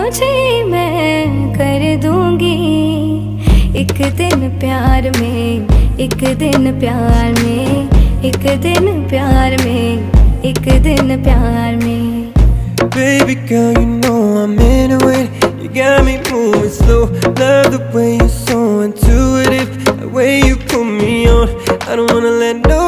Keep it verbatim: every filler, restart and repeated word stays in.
तुझे मैं कर दूंगी। एक दिन प्यार में, एक दिन प्यार में, एक दिन प्यार में, एक दिन प्यार में। Baby girl, you know I'm into it. You got me moving slow. Love the way you're so intuitive, the way you put me on. I don't wanna let no